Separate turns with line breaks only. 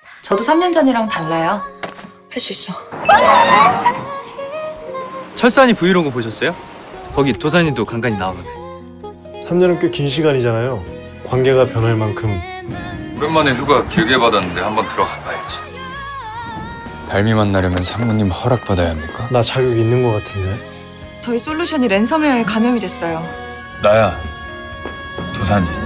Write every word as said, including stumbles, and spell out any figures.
저도 삼 년 전이랑 달라요.
할 수 있어.
철산이 브이로그 보셨어요? 거기 도산이도 간간히 나오는데.
삼 년은 꽤 긴 시간이잖아요. 관계가 변할 만큼.
오랜만에 휴가 길게 받았는데 한번 들어가 봐야지. 달미 만나려면 상무님 허락받아야 합니까?
나 자격 있는 것 같은데.
저희 솔루션이 랜섬웨어에 감염이 됐어요.
나야, 도산이.